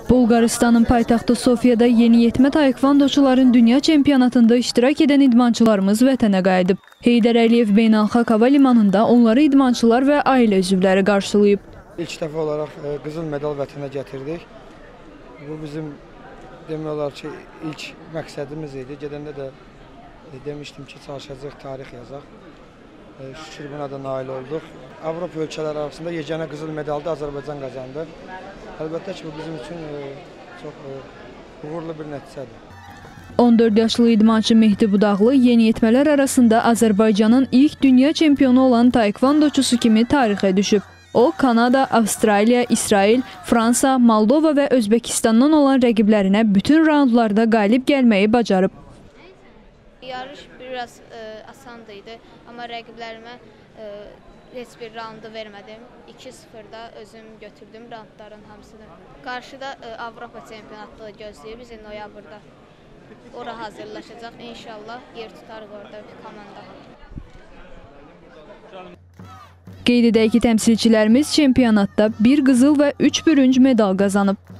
Bulqaristanın paytaxtı Sofiyada yeniyetmə taekvondoçuların dünya çempionatında iştirak edən idmançılarımız vətənə qayıdıb. Heydər Əliyev Beynəlxalq Hava Limanında onları idmançılar və ailə üzvləri qarşılayıb. İlk dəfə olaraq qızıl medal vətənə gətirdik. Bu bizim demək olar ki, ilk məqsədimiz idi. Gedəndə də demişdim ki, çalışacaq, tarix yazaq. Şükür buna da nail olduq. Avropa ölkələri arasında yeganə qızıl medalda Azərbaycan qazandı. Əlbəttə ki, bu bizim üçün çox uğurlu bir nəticədir. 14 yaşlı idmançı Mehdi Budaqlı yeniyetmələr arasında Azərbaycanın ilk dünya çempionu olan taekvondoçusu kimi tarixə düşüb. O, Kanada, Avstraliya, İsrail, Fransa, Moldova və Özbəkistandan olan rəqiblərinə bütün raundlarda qalib gəlməyi bacarıb. Yarış biraz asandı, amma rəqiblərimə heç bir raundu vermədim. 2-0'da özüm götürdüm raundların hamısını. Qarşıda Avropa çempionatlığı gözləyir bizi noyabrda. Ora hazırlaşacaq. İnşallah yer tutarıq orada bir komanda. Qeyd edək ki, təmsilçilərimiz çempionatda 1 qızıl və 3 bürünc medal qazanıb.